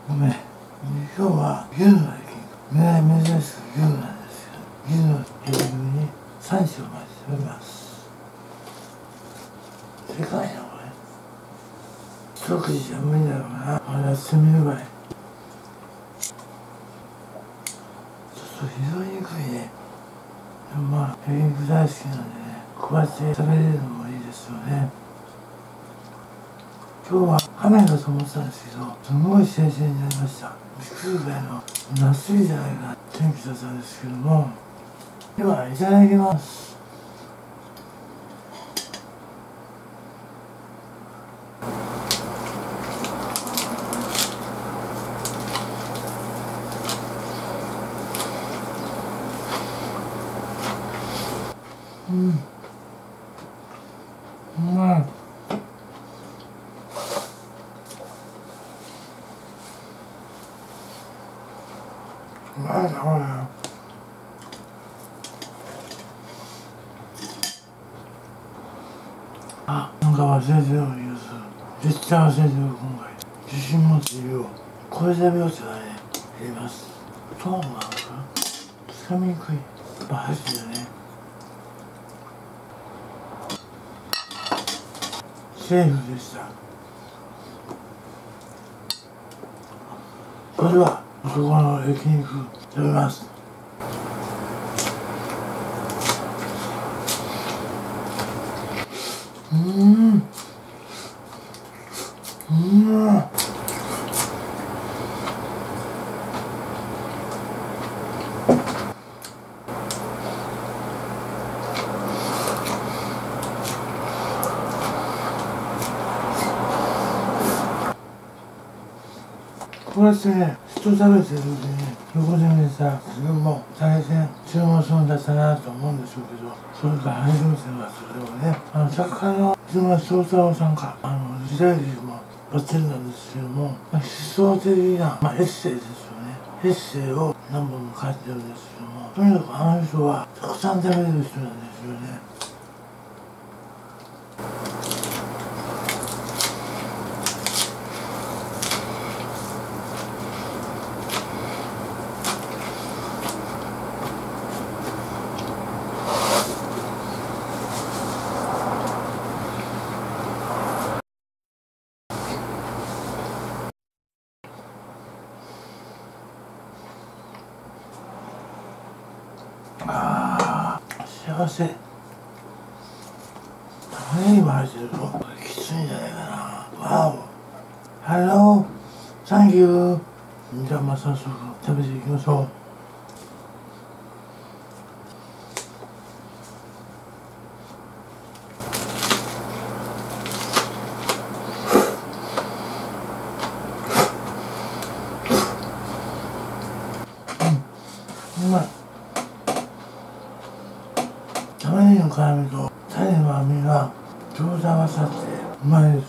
ごめん。今日は牛の焼き肉。珍しく牛なんですけど、牛の焼き肉に3種を混ぜております。でかいな、これ。一口じゃ無理だろうな。まだやってみるばい。ちょっとひどいにくいね。でもまあ、焼き肉大好きなんでね、こうやって食べれるのもいいですよね。今日は雨だと思ってたんですけど、すごい晴天になりました。びっくりぐらいの夏日じゃないかな天気だったんですけども、ではいただきます。うん、うまい。うまいな、これ。あ、なんか忘れてるような気がする。絶対忘れてる、今回。自信持って言うよ。これで病気がね、入れます。トーンがつかみにくい。やっぱ箸だね。セーフでした。それでは、そこの焼肉食べます。こうやってね、人食べてる時にね、横で見てさ、自分も大変注文するんだったなと思うんでしょうけど、それから初めてはそれをね、作家の妻正太郎さんか、時代劇もやってるんですけども、思想的な、エッセイですよね。エッセイを何本も書いてるんですけども、とにかくあの人はたくさん食べれる人なんですよね。ああ、幸せ。玉ねぎも入ってるときついんじゃないかな。わお。ハロー。サンキュー。じゃあ早速食べていきましょう。うまい。玉ねぎの辛みとタレの甘みがちょうど合わさってうまいです。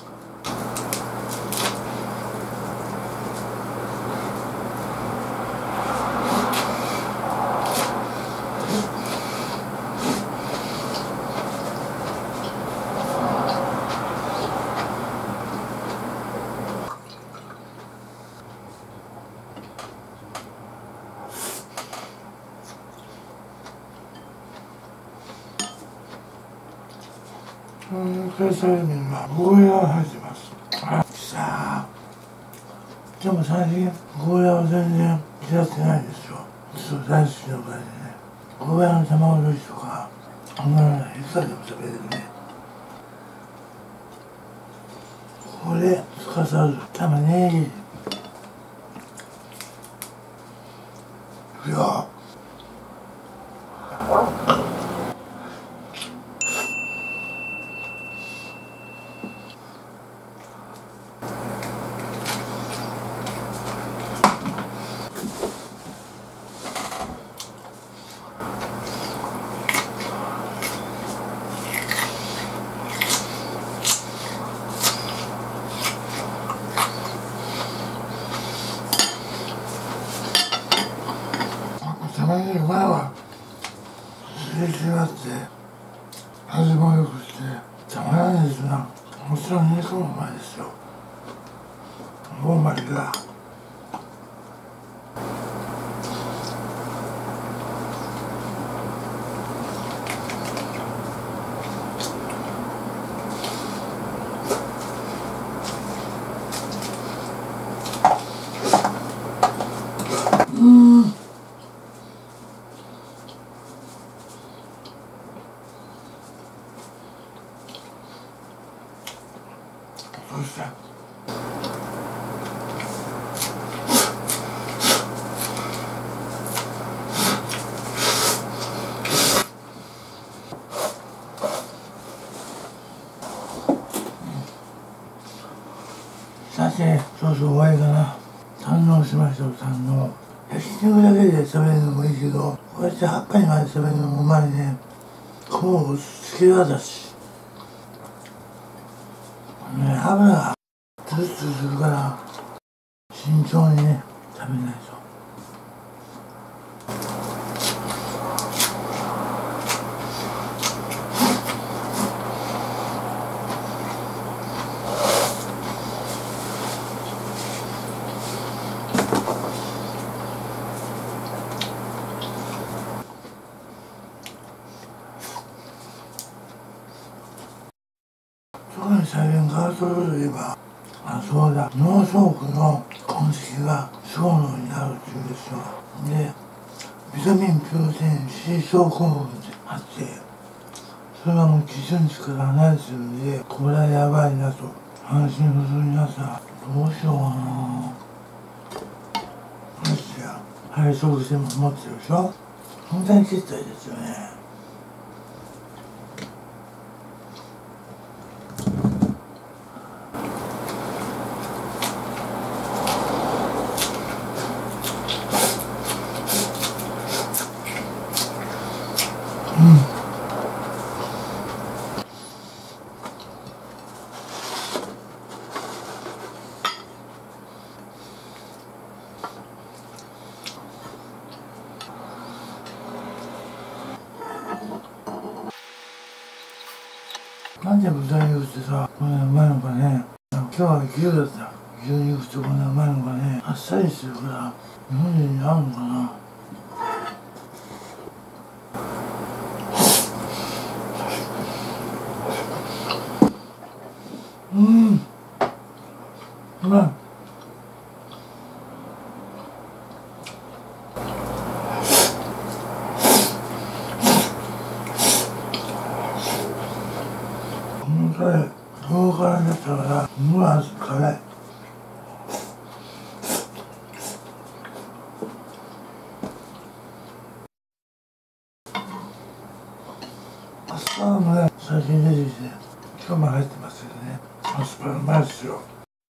関西麺はゴーヤーが入ってます。あ、さあ。でも最近ゴーヤーは全然嫌ってないですよ。そう大好きなぐらいでね。ゴーヤーの卵焼きとか、あんなのいつでも食べれるね。これ、すかさず玉ねぎ。いや。玉ねぎうまいわ。刺激があって味もよくしてたまらないですな。もちろん肉もうまいですよ。 Oh my god.そしてさて、そろそろ終わりかな。堪能しましょう、堪能。焼肉だけで食べるのもいいけど、こうやって葉っぱにまで食べるのもうまいね。こうつけわだし。ね、油がツルツルするから、慎重にね、食べないと。特に最近変わったことといえば、あ、そうだ、脳症区の痕跡が小脳になるっていうんですよ。で、ビタミン、プロテイン、C 症候群ってあって、それがもう基準値から離れてるんで、これはやばいなと安心不する皆さん、どうしようかな。ましてや、配送しても持ってるでしょ。本当にちっちゃいですよね。なんで豚肉ってさ、こんなうまいのかね。今日は牛だった。牛肉ってこんなうまいのかね。あっさりしてるから、日本人に合うのかな。うまい。このタレ、大辛だったから、思わず辛い。アスパラもね、最近出てきて、今日も入ってますけどね。アスパラうまいですよ。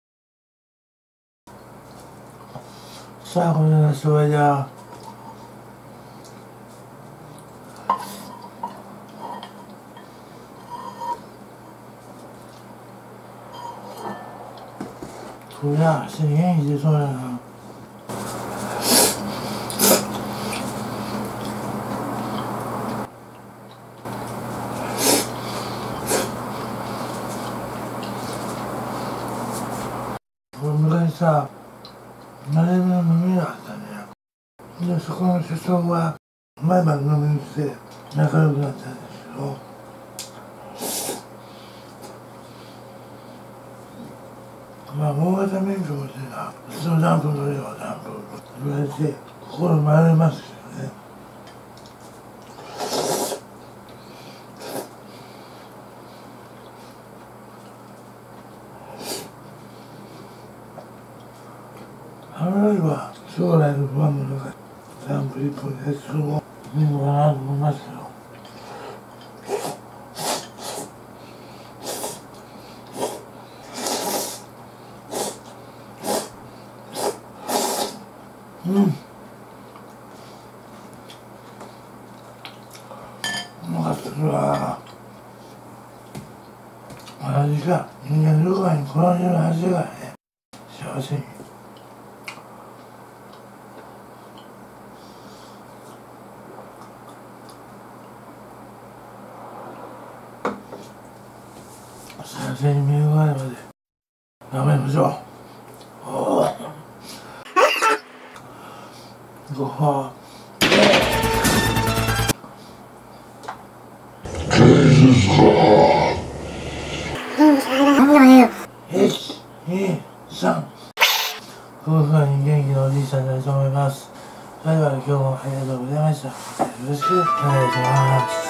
さあ、これがそれじゃあ。こりゃ、1000円入れそうやな。これ昔さ、マネの飲みがあったね。で、そこの社長が毎晩飲みに来て仲良くなったんですけど、まあ、大型免許持ってた、普通のダンプ乗ればダンプ言われて、心回れますよね。あるいは将来の不安もなかった。ダンプ一本でそれもいいのかなと思いますよ。うん。うまかったですわ。味が人間の中にこの世の味がね、幸せに。幸せに恵まれるまで頑張りましょう。 5、1、2、3。こういう風に元気のおじいさんになりと思います。それでは今日もありがとうございました。よろしくお願いします。